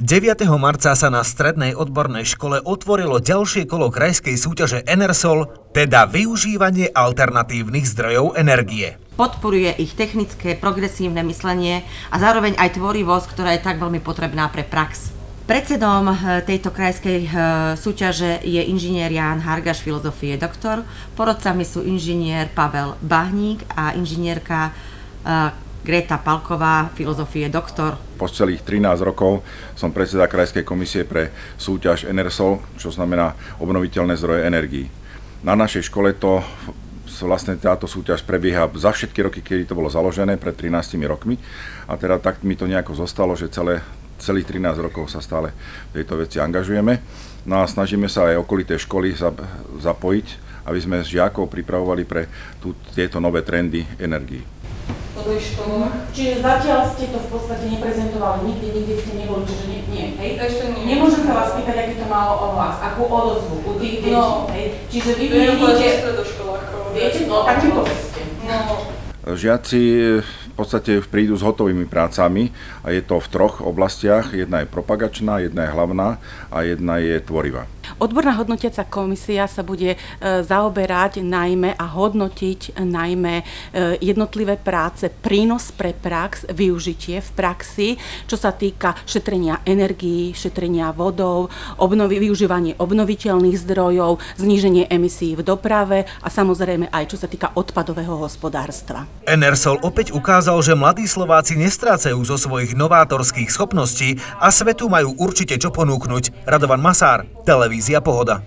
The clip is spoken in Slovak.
9. marca sa na strednej odbornej škole otvorilo ďalšie kolo krajskej súťaže Enersol, teda využívanie alternatívnych zdrojov energie. Podporuje ich technické, progresívne myslenie a zároveň aj tvorivosť, ktorá je tak veľmi potrebná pre prax. Predsedom tejto krajskej súťaže je inžinier Ján Hargaš, filozofie doktor. Porodcami sú inžinier Pavel Bahník a inžinierka Greta Palková, filozofie doktor. Po celých 13 rokov som predseda Krajskej komisie pre súťaž Enersol, čo znamená obnoviteľné zdroje energií. Na našej škole vlastne táto súťaž prebieha za všetky roky, kedy to bolo založené, pred 13 rokmi. A teda tak mi to nejako zostalo, že celých 13 rokov sa stále v tejto veci angažujeme. No a snažíme sa aj okolité školy zapojiť, aby sme žiakov pripravovali pre tieto nové trendy energií. Čiže zatiaľ ste to v podstate neprezentovali, nikdy ste neboli, čiže nie, hej? Ešte nie. Nemôžem sa vás pýtať, aký to malo ohlas, akú odozvu u tých detí, hej? Čiže vy viete, no tak mi povedzte. Žiaci v podstate prídu s hotovými prácami a je to v troch oblastiach. Jedna je propagačná, jedna je hlavná a jedna je tvorivá. Odborná hodnotiaca komisia sa bude zaoberať najmä a hodnotiť najmä jednotlivé práce, prínos pre prax, využitie v praxi, čo sa týka šetrenia energií, šetrenia vodou, využívanie obnoviteľných zdrojov, zníženie emisí v doprave a samozrejme aj čo sa týka odpadového hospodárstva. Enersol opäť ukázal, že mladí Slováci nestrácajú zo svojich novátorských schopností a svetu majú určite čo ponúknuť. Radovan Masár, televízia Pohoda.